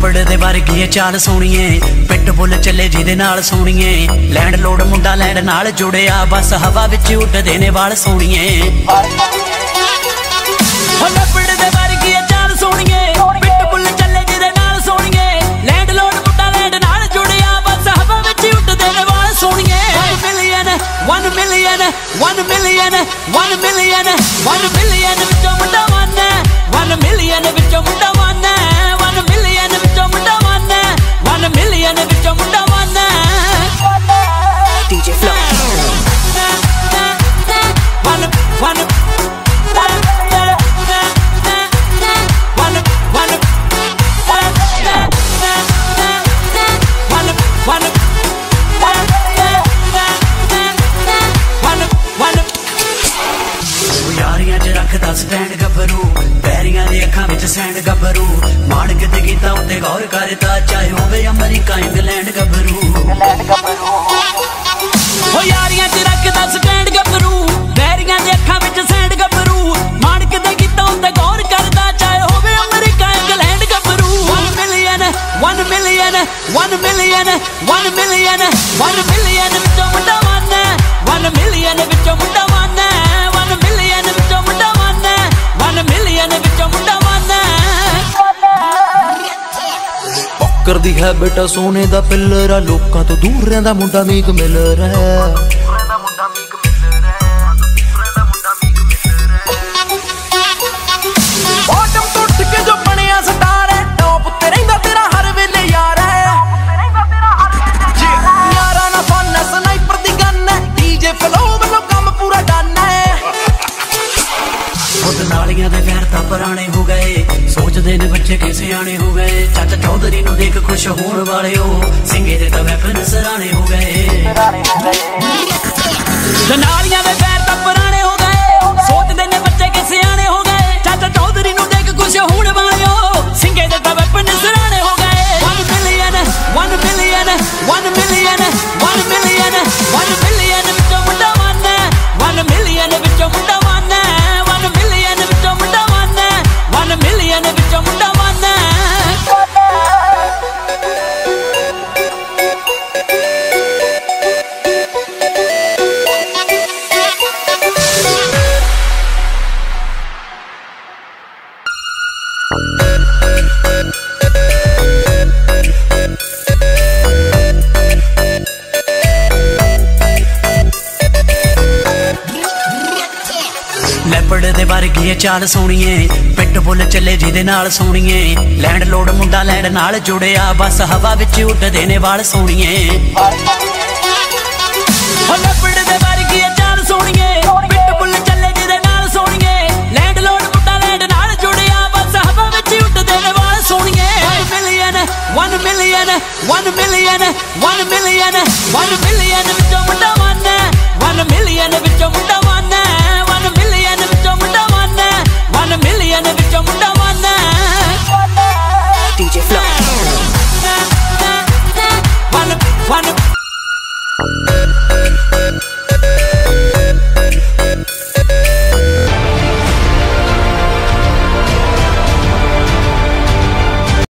ਲੈਪੜ ਦੇ ਵਰਗੀ ਚਾਲ ਸੋਣੀਏ, ਪਿੱਟ ਬੁੱਲ ਚੱਲੇ ਜਿਹਦੇ ਨਾਲ ਸੋਣੀਏ। ਲੈਂਡ ਲੋਡ ਮੁੰਡਾ ਲੈਂਡ ਨਾਲ ਜੁੜਿਆ, ਬਸ ਹਵਾ ਵਿੱਚ ਉੱਡਦੇ ਨੇ ਵਾਲ ਸੋਣੀਏ। ਲੈਪੜ ਦੇ ਵਰਗੀ ਚਾਲ ਸੋਣੀਏ, ਪਿੱਟ ਬੁੱਲ ਚੱਲੇ ਜਿਹਦੇ ਨਾਲ ਸੋਣੀਏ। ਲੈਂਡ ਲੋਡ ਮੁੰਡਾ ਲੈਂਡ ਨਾਲ ਜੁੜਿਆ, ਬਸ ਹਵਾ ਵਿੱਚ ਉੱਡਦੇ ਨੇ ਵਾਲ ਸੋਣੀਏ। 1 million 1 million 1 million 1 million 1 million ਵਿੱਚੋਂ ਮੁੰਡਾ ਵਨ, 1 ਮਿਲੀਅਨ ਵਿੱਚੋਂ ਮੁੰਡਾ ਵਨ, 1 ਮਿਲੀਅਨ ਵਿੱਚੋਂ ਮੁੰਡਾ ਵਨ, 1 ਮਿਲੀਅਨ ਵਿੱਚੋਂ ਮੁੰਡਾ ਵਨ। DJ Flow ਯਾਰੀਆਂ ਚ ਰੱਖਦਾ ਸਟੈਂਡ ਗੱਭਰੂ, ਪੈਰੀਆਂ ਦੀ ਅੱਖਾਂ ਵਿੱਚ ਸੈਂਡ ਗੱਭਰੂ। ਮਾਣ ਕਿਤੇ ਕੀਤਾ ਉੱਤੇ ਗੌਰ ਕਰਦਾ, ਚਾਹੇ ਹੋਵੇ ਅਮਰੀਕਾ ਇੰਗਲੈਂਡ ਗੱਭਰੂ। ਹੋ ਯਾਰੀਆਂ ਚ ਰੱਖਦਾ ਸਟੈਂਡ ਗੱਭਰੂ, ਪੈਰੀਆਂ ਦੀ ਅੱਖਾਂ ਵਿੱਚ ਸੈਂਡ ਗੱਭਰੂ। ਮਾਣ ਕਿਤੇ ਕੀਤਾ ਉੱਤੇ ਗੌਰ ਕਰਦਾ, ਚਾਹੇ ਹੋਵੇ ਅਮਰੀਕਾ ਇੰਗਲੈਂਡ ਗੱਭਰੂ। 1 million 1 million 1 million 1 million 1 million ਵਿੱਚੋਂ ਮੁੰਡਾ ਵਨ, 1 ਮਿਲੀਅਨ ਵਿੱਚੋਂ ਮੁੰਡਾ ਵਨ, 1 ਮਿਲੀਅਨ ਵਿੱਚੋਂ ਮੁੰਡਾ ਵਨ, 1 ਮਿਲੀਅਨ ਵਿੱਚੋਂ ਮੁੰਡਾ ਵਨ। ਕਰਦੀ ਹੈ ਬੇਟਾ ਸੋਨੇ ਦਾ ਪਿੱਲਰ ਆ, ਲੋਕਾਂ ਤੋਂ ਦੂਰ ਰਹਿੰਦਾ ਮੁੰਡਾ ਮੀਕ ਮਿਲਰ ਹੈ। ਬਾਟਮ ਤੋਂ ਉੱਠ ਕੇ ਜੋ ਬਣਿਆ ਸਟਾਰ ਹੈ, ਟੌਪ ਉੱਤੇ ਰਹਿੰਦਾ ਤੇਰਾ ਹਰ ਵੇਲੇ ਯਾਰ ਹੈ। ਯਾਰਾਂ ਨਾਲ ਫਨ ਸਨਾਈਪਰ ਦੀ ਗਨ ਹੈ, DJ Flow ਵੱਲੋਂ ਕੰਮ ਪੂਰਾ ਡਨ ਹੈ। ਖੁਦ ਨਾਲੀਆਂ ਦੇ ਪੈਰ ਤਾਂ ਪੁਰਾਣੇ ਹੋ ਗਏ, ਸੋਚਦੇ ਨੇ ਬੱਚੇ ਕਿ ਸਿਆਣੇ ਹੋ ਗਏ। ਚਾਚਾ ਚੌਧਰੀ ਨੂੰ ਦੇਖ ਖੁਸ਼ ਹੋਣ ਵਾਲਿਓ, ਸਿੰਘੇ ਦੇ ਤਾਂ ਵੈਪਨ ਸਰਾਣੇ ਹੋ ਗਏ। ਨਾਲੀਆਂ ਦੇ ਪੈਰ ਤਾਂ ਪੁਰਾਣੇ ਹੋ ਗਏ, ਸੋਚਦੇ ਨੇ ਬੱਚੇ ਕਿ ਸਿਆਣੇ ਹੋ ਗਏ। ਚਾਚਾ ਚੌਧਰੀ ਨੂੰ ਦੇਖ ਖੁਸ਼ ਹੋਣ ਵਾਲਿਓ, ਸਿੰਘੇ ਦੇ ਤਾਂ ਵੈਪਨ ਸਰਾਣੇ ਹੋ ਗਏ। 1 million 1 million 1 million 1 million 1 million ਵਿੱਚੋਂ ਮੁੰਡਾ ਵਨ, 1 ਮਿਲੀਅਨ ਵਿੱਚੋਂ ਮੁੰਡਾ ਵਨ, 1 ਮਿਲੀਅਨ ਵਿੱਚੋਂ ਮੁੰਡਾ ਵਨ, 1 ਮਿਲੀਅਨ ਵਿੱਚੋਂ ਮੁੰਡਾ ਵਨ। ਲੈਪੜ ਦੇ ਵਰਗੀ ਚਾਲ ਸੋਣੀਏ, ਪਿੱਟ ਬੁੱਲ ਚੱਲੇ ਜਿਹਦੇ ਨਾਲ ਸੋਣੀਏ। ਲੈਂਡ ਲੋਡ ਮੁੰਡਾ ਲੈਂਡ ਨਾਲ ਜੁੜਿਆ, ਬਸ ਹਵਾ ਵਿੱਚ ਉੱਡਦੇ ਨੇ ਵਾਲ ਸੋਣੀਏ। ਲੈਪੜ ਦੇ